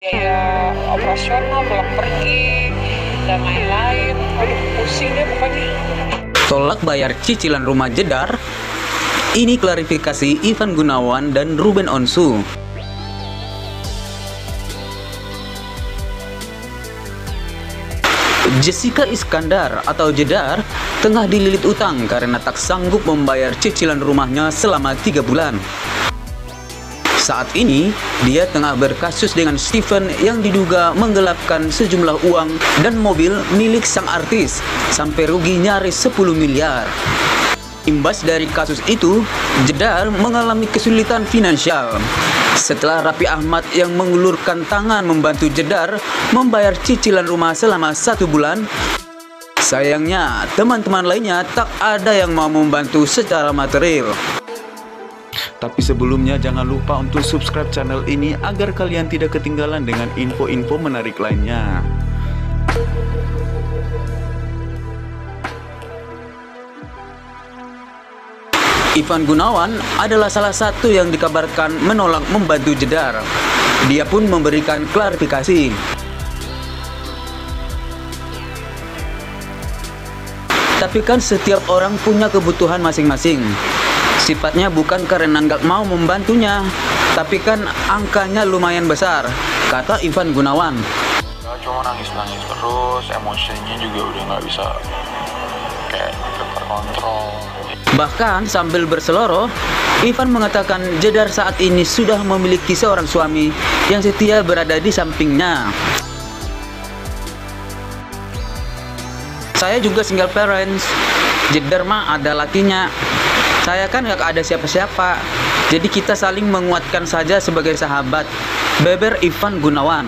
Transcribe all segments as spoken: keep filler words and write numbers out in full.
Biaya operasional, belum pergi, dan lain-lain. Aduh, pusing deh pokoknya. Tolak bayar cicilan rumah Jedar? Ini klarifikasi Ivan Gunawan dan Ruben Onsu. Jessica Iskandar atau Jedar tengah dililit utang karena tak sanggup membayar cicilan rumahnya selama tiga bulan. Saat ini, dia tengah berkasus dengan Steven yang diduga menggelapkan sejumlah uang dan mobil milik sang artis sampai rugi nyaris sepuluh miliar. Imbas dari kasus itu, Jedar mengalami kesulitan finansial. Setelah Raffi Ahmad yang mengulurkan tangan membantu Jedar membayar cicilan rumah selama satu bulan, sayangnya teman-teman lainnya tak ada yang mau membantu secara material. Tapi sebelumnya jangan lupa untuk subscribe channel ini agar kalian tidak ketinggalan dengan info-info menarik lainnya. Ivan Gunawan adalah salah satu yang dikabarkan menolak membantu Jedar. Dia pun memberikan klarifikasi. Tapi kan setiap orang punya kebutuhan masing-masing. Sifatnya bukan karena nggak mau membantunya, tapi kan angkanya lumayan besar, kata Ivan Gunawan. Ya, cuma nangis-nangis terus, emosinya juga udah nggak bisa kayak terkontrol. Bahkan sambil berseloroh, Ivan mengatakan Jedar saat ini sudah memiliki seorang suami yang setia berada di sampingnya. Saya juga single parents, Jedar mah ada lakinya. Saya kan gak ada siapa-siapa, jadi kita saling menguatkan saja sebagai sahabat, beber Ivan Gunawan.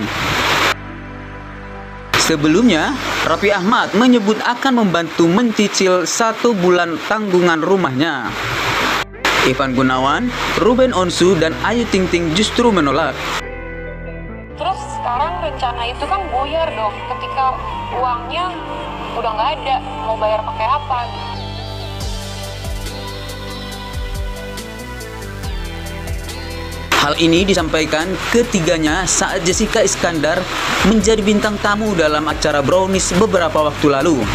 Sebelumnya, Raffi Ahmad menyebut akan membantu mencicil satu bulan tanggungan rumahnya. Ivan Gunawan, Ruben Onsu, dan Ayu Ting Ting justru menolak. Terus sekarang rencana itu kan buyar dong, ketika uangnya udah nggak ada, mau bayar pakai apa? Hal ini disampaikan ketiganya saat Jessica Iskandar menjadi bintang tamu dalam acara Brownies beberapa waktu lalu.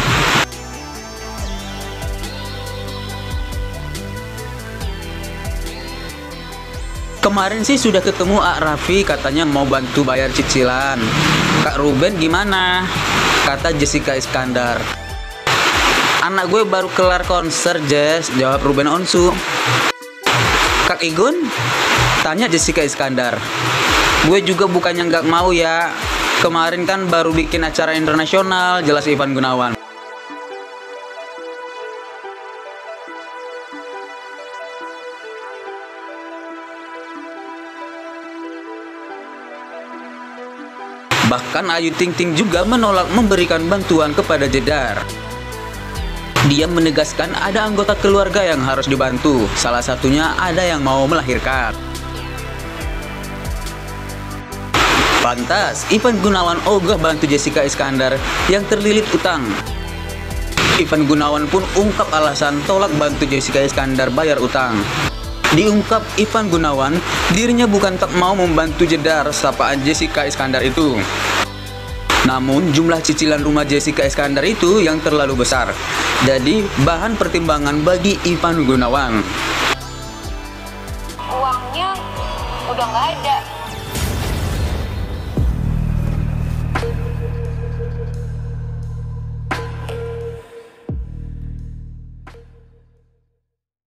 Kemarin sih sudah ketemu Ak Raffi, katanya mau bantu bayar cicilan. Kak Ruben gimana? Kata Jessica Iskandar. Anak gue baru kelar konser, Jess, jawab Ruben Onsu. Kak Igun? Tanya Jessica Iskandar. Gue juga bukannya nggak mau ya. Kemarin kan baru bikin acara internasional, jelas Ivan Gunawan. Bahkan Ayu Ting Ting juga menolak memberikan bantuan kepada Jedar. Dia menegaskan ada anggota keluarga yang harus dibantu, salah satunya ada yang mau melahirkan. Pantas, Ivan Gunawan ogah bantu Jessica Iskandar yang terlilit utang. Ivan Gunawan pun ungkap alasan tolak bantu Jessica Iskandar bayar utang. Diungkap Ivan Gunawan, dirinya bukan tak mau membantu Jedar sapaan Jessica Iskandar itu. Namun jumlah cicilan rumah Jessica Iskandar itu yang terlalu besar, jadi bahan pertimbangan bagi Ivan Gunawan.